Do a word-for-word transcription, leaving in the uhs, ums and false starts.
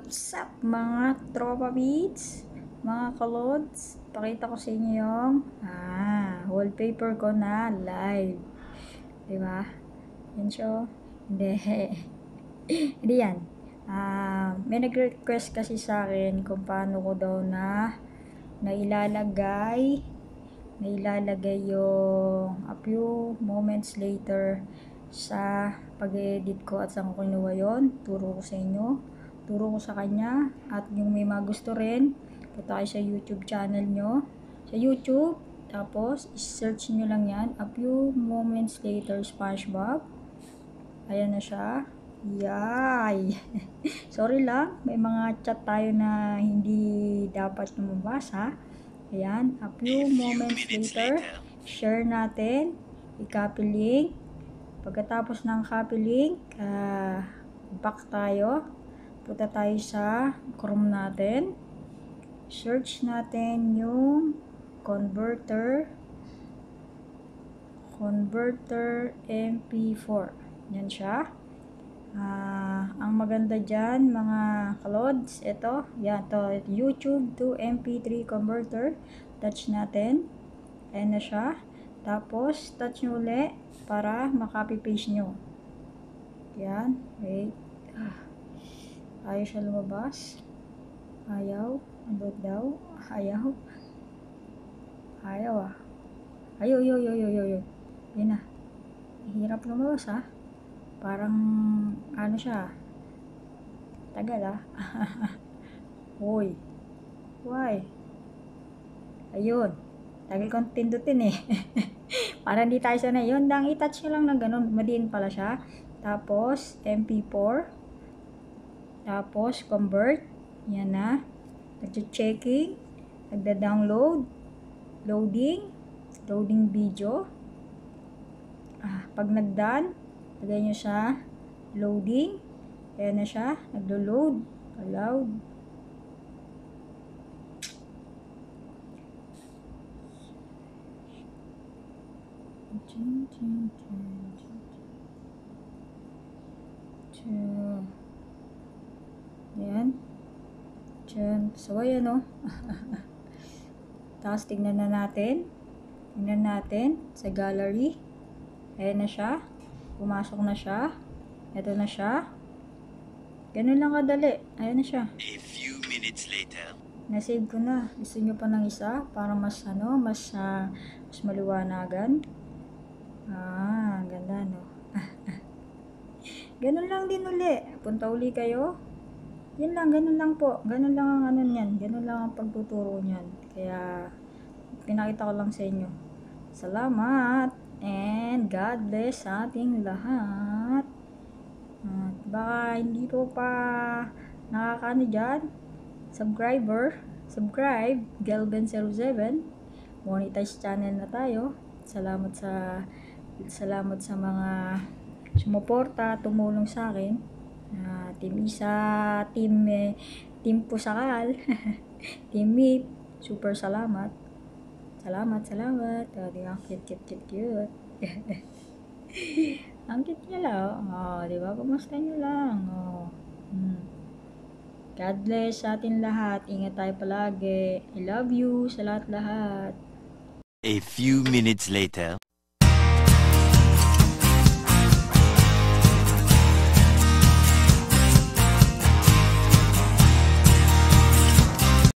What's up mga tropa beats, mga kalods? Pakita ko sa inyo yung ah, wallpaper ko na live. Diba? Yan siya. Hindi. Hindi yan. Ah, may nag-request kasi sa akin kung paano ko daw na nailalagay nailalagay yung a few moments later sa pag-edit ko at saan ko kinuha yun. Turo ko sa inyo. Turo ko sa kanya. At yung may mga gusto rin, punta kayo sa YouTube channel nyo. Sa YouTube, tapos search nyo lang yan, a few moments later SpongeBob. Ayan na siya. Yay! Sorry lang, may mga chat tayo na hindi dapat lumabas ha. Ayan, a few moments later, share natin, i-copy link. Pagkatapos ng copy link, uh, back tayo. Punta tayo sa Chrome natin. Search natin yung converter. Converter M P four. Yan siya. Uh, ang maganda dyan, mga kalods, ito, yan, to YouTube to M P three converter. Touch natin. Ayan na siya. Tapos, touch nyo ulit para makopy paste nyo. Yan. Wait. Ah. Ayaw siya lumabas. Ayaw. Ano daw? Ayaw. Ayaw ah. Ayaw, ayaw, ayaw, ayaw, ayaw. Yan na. Hirap lumabas ha. Parang, ano siya. Tagal ah. Hoy. Why? Ayun. Tagal kong pindutin eh. Para hindi tayo sanay. Yun lang. I-touch nyo lang na ganun. Madiin pala siya. Tapos, M P four. Tapos, convert. Yan na. Nag-checking. Nagda-download. Loading. Loading video. Ah, pag nag-done, lagay nyo siya. Loading. Ayan na siya. Nagdo-load. Allowed. Chin, chin, chin, chin. Chin. Ayan. Diyan. So, ayan o. Tapos, tignan na natin. Tignan natin sa gallery. Ayan na siya. Pumasok na siya. Ito na siya. Ganun lang kadali. Ayan na siya. A few minutes later. Na-save ko na. Gusto nyo pa ng isa? Para mas, ano, mas, uh, mas maliwanagan. Ah, ganda, no? Ganun lang din uli. Punta uli kayo. Yan lang, ganun lang po. Ganun lang ang ano niyan. Ganun lang ang pagtuturo niyan. Kaya, pinakita ko lang sa inyo. Salamat! And God bless sa ating lahat. At baka hindi po pa nakakano dyan. Subscriber. Subscribe. Gelben zero seven. Monetize channel na tayo. Salamat sa salamat sa mga sumuporta, tumulong sa akin. Uh, team Isa, team eh, team Pusakal, team Meep, super salamat. Salamat, salamat. Oh, di ba? Cute, cute, cute, cute. Ang cute niya lang. Oh, di ba? Kumusta niyo lang. Oh. Hmm. God bless sa atin lahat. Ingat tayo palagi. I love you sa lahat-lahat. A few minutes later.